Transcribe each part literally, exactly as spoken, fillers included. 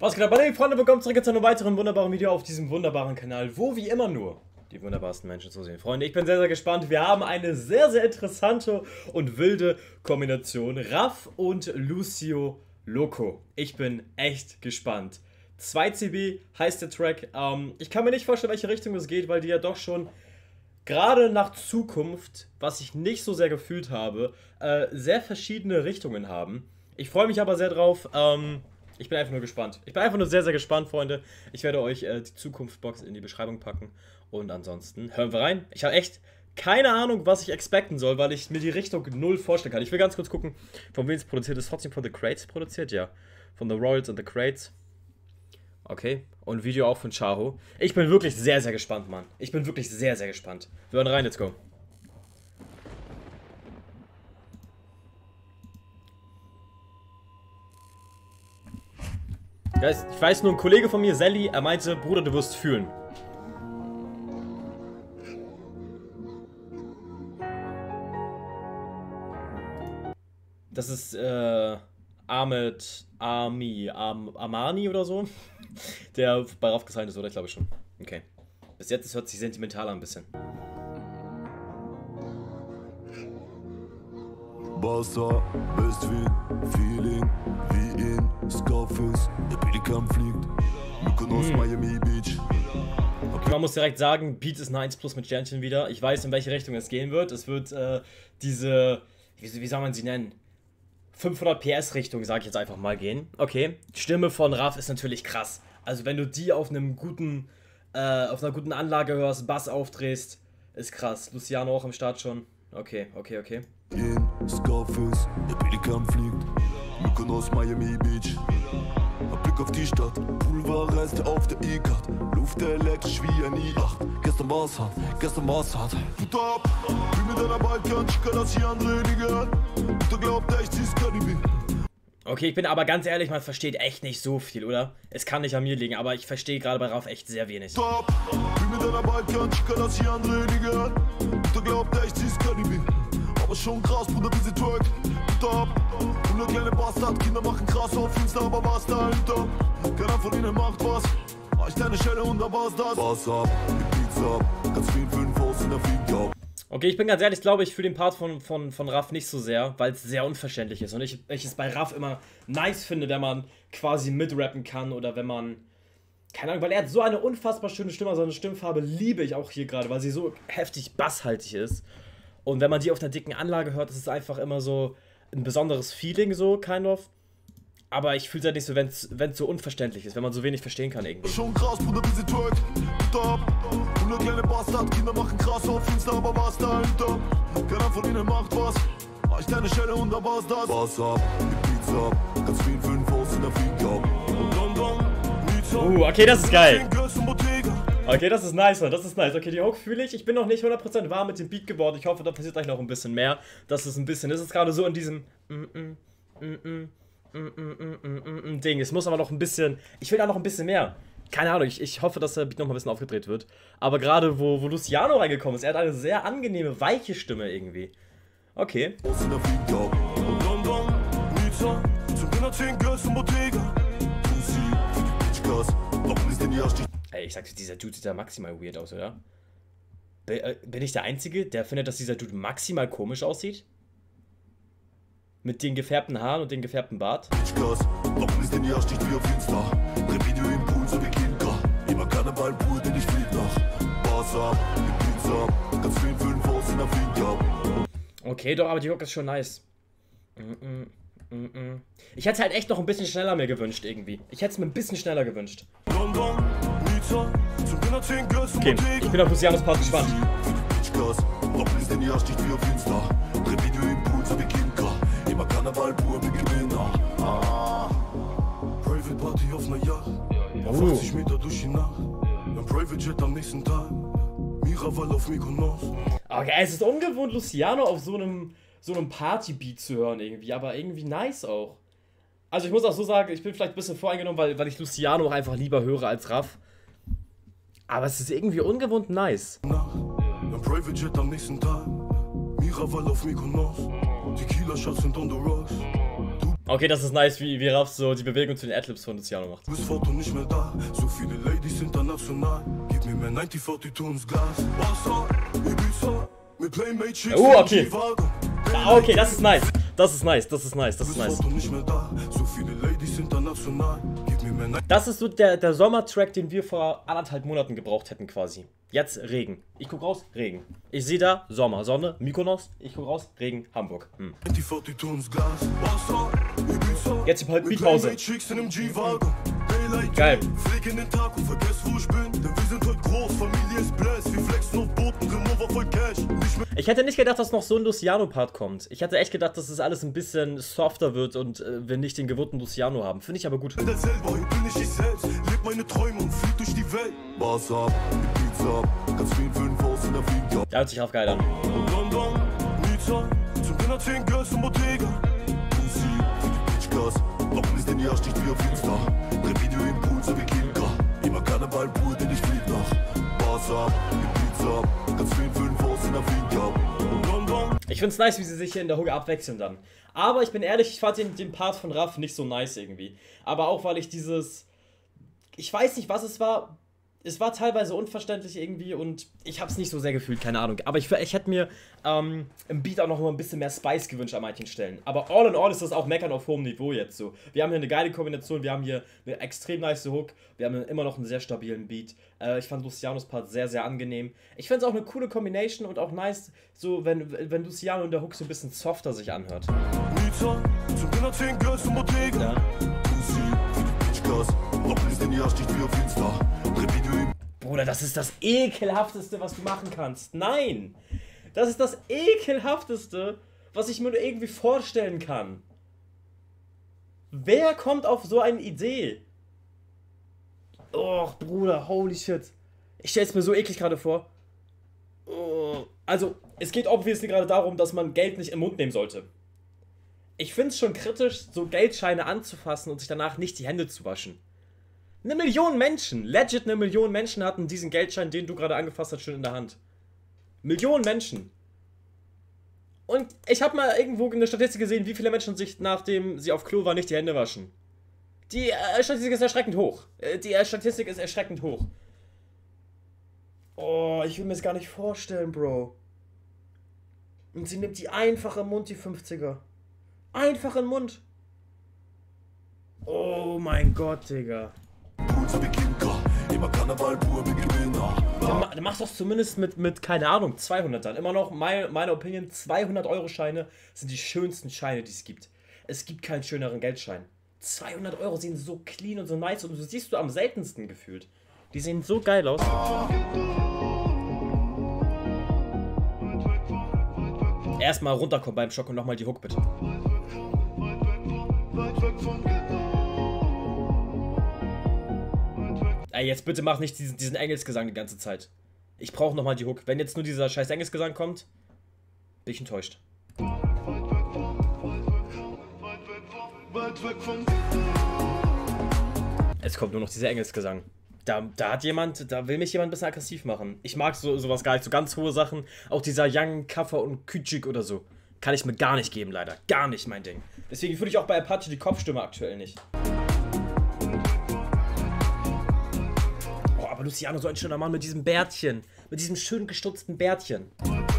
Was geht ab, meine Freunde, willkommen zurück zu einem weiteren wunderbaren Video auf diesem wunderbaren Kanal, wo wie immer nur die wunderbarsten Menschen zu sehen. Freunde, ich bin sehr, sehr gespannt. Wir haben eine sehr, sehr interessante und wilde Kombination. Raff und Lucio Loco. Ich bin echt gespannt. zwei C B heißt der Track. Ähm, ich kann mir nicht vorstellen, welche Richtung es geht, weil die ja doch schon gerade nach Zukunft, was ich nicht so sehr gefühlt habe, äh, sehr verschiedene Richtungen haben. Ich freue mich aber sehr drauf. Ähm, Ich bin einfach nur gespannt. Ich bin einfach nur sehr, sehr gespannt, Freunde. Ich werde euch äh, die Zukunftsbox in die Beschreibung packen. Und ansonsten hören wir rein. Ich habe echt keine Ahnung, was ich expecten soll, weil ich mir die Richtung null vorstellen kann. Ich will ganz kurz gucken, von wem es produziert ist. Trotzdem von The Crates produziert? Ja. Von The Royals and The Crates. Okay. Und Video auch von Chaho. Ich bin wirklich sehr, sehr gespannt, Mann. Ich bin wirklich sehr, sehr gespannt. Wir hören rein, let's go. Ich weiß nur, ein Kollege von mir, Sally, er meinte, Bruder, du wirst fühlen. Das ist, äh, Ahmed Ami, Am, Amani oder so, der bei Raff gesigned ist, oder? Ich glaube schon. Okay. Bis jetzt, es hört sich sentimental an ein bisschen. Wasser, Westwind, Feeling, wie in Scarface, der Pelikan fliegt, Mykonos, mm. Miami Beach. Okay. Man muss direkt sagen, Beat ist ein eins plus mit Sternchen wieder. Ich weiß, in welche Richtung es gehen wird. Es wird äh, diese, wie, wie soll man sie nennen? fünfhundert P S Richtung, sage ich jetzt einfach mal, gehen. Okay, die Stimme von Raff ist natürlich krass. Also wenn du die auf einem guten, äh, auf einer guten Anlage hörst, Bass aufdrehst, ist krass. Luciano auch am Start schon. Okay, okay, okay. In Scarface, der Pelikan fliegt, Mykonos, Miami Beach. Ein Blick auf die Stadt, Pulverreste auf der E-Card, Luft elektrisch wie ein I acht. Gestern war's hart, gestern war's hart. Du top, wie mit einer Balkan-Chica, lass die andere nie gehört. Du glaubt echt, sie ist Karibik. Okay, ich bin aber ganz ehrlich, man versteht echt nicht so viel, oder? Es kann nicht an mir liegen, aber ich verstehe gerade bei Raff echt sehr wenig. Top, wie mit einer Balkan-Chica, lass die andere nie gehört. Du glaubt echt, sie ist Karibik. Aber schon krass, Bruder, wie sie twerk. Top, und nur kleine Bastard, Kinder machen krass auf Insta, aber was dahinter? Keiner von ihnen macht was. Ich deine Schelle und da war's das. Bass ab, Pizza ab, ganz viel fünf aus in der Finger. Okay, ich bin ganz ehrlich, glaube ich, für den Part von, von, von Raff nicht so sehr, weil es sehr unverständlich ist. Und ich, ich es bei Raff immer nice finde, wenn man quasi mitrappen kann oder wenn man, keine Ahnung, weil er hat so eine unfassbar schöne Stimme, so eine Stimmfarbe liebe ich auch hier gerade, weil sie so heftig basshaltig ist. Und wenn man die auf einer dicken Anlage hört, ist es einfach immer so ein besonderes Feeling, so, kind of. Aber ich fühle es halt nicht so, wenn es so unverständlich ist, wenn man so wenig verstehen kann irgendwie. Schon krass, Bruder, wie sie twerk. Top, und nur kleine Bastard, Kinder machen krass auf Insta, aber was dahinter? Keiner von ihnen macht was. Ich deine Schelle und da war's das. Bass ab, Pizza ab, ganz viel fünf aus in der Finger. Uh, okay, das ist geil. Okay, das ist nice, man. Das ist nice. Okay, die Hook fühle ich. Ich bin noch nicht hundert Prozent warm mit dem Beat geworden. Ich hoffe, da passiert gleich noch ein bisschen mehr. Das ist ein bisschen, das ist gerade so in diesem mm -mm, mm -mm, mm -mm, mm -mm Ding. Es muss aber noch ein bisschen, ich will da noch ein bisschen mehr. Keine Ahnung, ich, ich hoffe, dass der Beat noch mal ein bisschen aufgedreht wird. Aber gerade, wo, wo Luciano reingekommen ist, er hat eine sehr angenehme, weiche Stimme irgendwie. Okay. Ey, ich sag's, dieser Dude sieht da maximal weird aus, oder? Bin ich der Einzige, der findet, dass dieser Dude maximal komisch aussieht? Mit den gefärbten Haaren und den gefärbten Bart? Okay, doch, aber die Hook ist schon nice. Mm-mm. Ich hätte es halt echt noch ein bisschen schneller mir gewünscht irgendwie. Ich hätte es mir ein bisschen schneller gewünscht. Okay, ich bin auf Lucianos Part gespannt. Okay, es ist ungewohnt, Luciano auf so einem so einem Party-Beat zu hören irgendwie, aber irgendwie nice auch. Also ich muss auch so sagen, ich bin vielleicht ein bisschen voreingenommen, weil, weil ich Luciano auch einfach lieber höre als Raff. Aber es ist irgendwie ungewohnt nice. Okay, das ist nice, wie, wie Raff so die Bewegung zu den Adlibs von Luciano macht. Du bist fort und nicht mehr da. So viele Ladies international. Gib mir mehr neunzig vierzig ins Glas. Wasser, Ibiza, mit Playmate Chicks. Oh, okay. Ah, okay, das ist nice. Das ist nice, das ist nice, das ist nice. Das ist so der, der Sommertrack, den wir vor anderthalb Monaten gebraucht hätten quasi. Jetzt Regen. Ich guck raus, Regen. Ich sehe da Sommer, Sonne, Mykonos. Ich guck raus, Regen, Hamburg. Hm. Jetzt halt Beatpause. Geil. Ich hätte nicht gedacht, dass noch so ein Luciano-Part kommt. Ich hätte echt gedacht, dass das alles ein bisschen softer wird und äh, wir nicht den gewohnten Luciano haben. Finde ich aber gut. Der hört sich auf geil an. Ich find's nice, wie sie sich hier in der Hook abwechseln dann. Aber ich bin ehrlich, ich fand den, den Part von Raff nicht so nice irgendwie. Aber auch, weil ich dieses... Ich weiß nicht, was es war. Es war teilweise unverständlich irgendwie und ich hab's nicht so sehr gefühlt, keine Ahnung. Aber ich, ich hätte mir ähm, im Beat auch noch mal ein bisschen mehr Spice gewünscht an manchen Stellen. Aber all in all ist das auch Meckern auf hohem Niveau jetzt so. Wir haben hier eine geile Kombination, wir haben hier eine extrem nice Hook, wir haben immer noch einen sehr stabilen Beat. Äh, ich fand Lucianos Part sehr, sehr angenehm. Ich find's auch eine coole Combination und auch nice, so wenn, wenn Luciano in der Hook so ein bisschen softer sich anhört. Ja. Bruder, das ist das ekelhafteste, was du machen kannst. Nein! Das ist das ekelhafteste, was ich mir nur irgendwie vorstellen kann. Wer kommt auf so eine Idee? Och, Bruder, holy shit. Ich stell's mir so eklig gerade vor. Oh. Also, es geht obviously gerade darum, dass man Geld nicht im Mund nehmen sollte. Ich find's schon kritisch, so Geldscheine anzufassen und sich danach nicht die Hände zu waschen. Eine Million Menschen, legit eine Million Menschen hatten diesen Geldschein, den du gerade angefasst hast, schon in der Hand. Millionen Menschen. Und ich habe mal irgendwo eine Statistik gesehen, wie viele Menschen sich, nachdem sie auf Klo waren, nicht die Hände waschen. Die äh, Statistik ist erschreckend hoch. Äh, die äh, Statistik ist erschreckend hoch. Oh, ich will mir das gar nicht vorstellen, Bro. Und sie nimmt die einfach im Mund, die fünfziger. Einfach im Mund. Oh mein Gott, Digga. Dann machst du das zumindest mit, mit, keine Ahnung, zweihundert dann. Immer noch, meine, meine Opinion, zweihundert Euro Scheine sind die schönsten Scheine, die es gibt. Es gibt keinen schöneren Geldschein. zweihundert Euro sehen so clean und so nice und du siehst du am seltensten gefühlt. Die sehen so geil aus. Erstmal runterkommen beim Schock und nochmal die Hook bitte. Ey, jetzt bitte mach nicht diesen, diesen Engelsgesang die ganze Zeit. Ich brauche nochmal die Hook. Wenn jetzt nur dieser scheiß Engelsgesang kommt, bin ich enttäuscht. Es kommt nur noch dieser Engelsgesang. Da, da hat jemand, da will mich jemand ein bisschen aggressiv machen. Ich mag so, sowas gar nicht, so ganz hohe Sachen. Auch dieser Young, Kaffer und Küçük oder so. Kann ich mir gar nicht geben, leider. Gar nicht mein Ding. Deswegen fühle ich auch bei Apache die Kopfstimme aktuell nicht. Oh, aber Luciano, so ein schöner Mann mit diesem Bärtchen. Mit diesem schön gestutzten Bärtchen.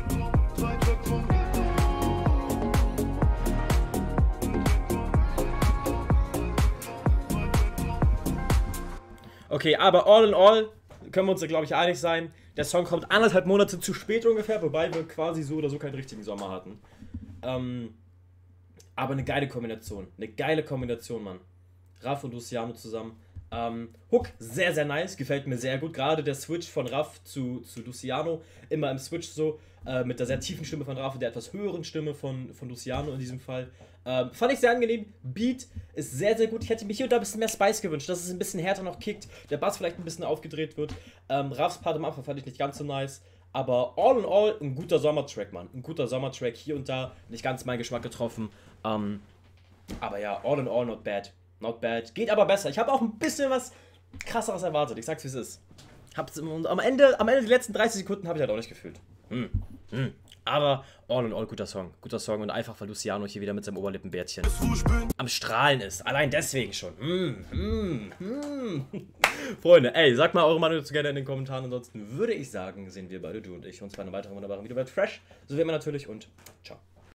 Okay, aber all in all können wir uns da, glaube ich, einig sein. Der Song kommt anderthalb Monate zu spät ungefähr, wobei wir quasi so oder so keinen richtigen Sommer hatten. Ähm, aber eine geile Kombination. Eine geile Kombination, Mann. Raff und Luciano zusammen. Ähm, Hook, sehr, sehr nice. Gefällt mir sehr gut. Gerade der Switch von Raff zu, zu Luciano. Immer im Switch so. Äh, mit der sehr tiefen Stimme von Raff und der etwas höheren Stimme von, von Luciano in diesem Fall. Ähm, fand ich sehr angenehm. Beat ist sehr, sehr gut. Ich hätte mir hier und da ein bisschen mehr Spice gewünscht, dass es ein bisschen härter noch kickt. Der Bass vielleicht ein bisschen aufgedreht wird. Ähm, Raffs Part am Anfang fand ich nicht ganz so nice. Aber all in all ein guter Sommertrack, Mann. Ein guter Sommertrack. Hier und da nicht ganz meinen Geschmack getroffen. Ähm, aber ja, all in all not bad. Not bad. Geht aber besser. Ich habe auch ein bisschen was krasseres erwartet. Ich sag's, wie es ist. Hab's, am Ende, am Ende die letzten dreißig Sekunden habe ich halt auch nicht gefühlt. Hm. Hm. Aber all in all guter Song. Guter Song und einfach, weil Luciano hier wieder mit seinem Oberlippenbärtchen am Strahlen ist. Allein deswegen schon. Hm. Hm. Hm. Freunde, ey, sagt mal eure Meinung dazu gerne in den Kommentaren. Ansonsten würde ich sagen, sehen wir beide, du und ich, uns bei einem weiteren wunderbaren Video bei Fresh. So wie immer natürlich und ciao.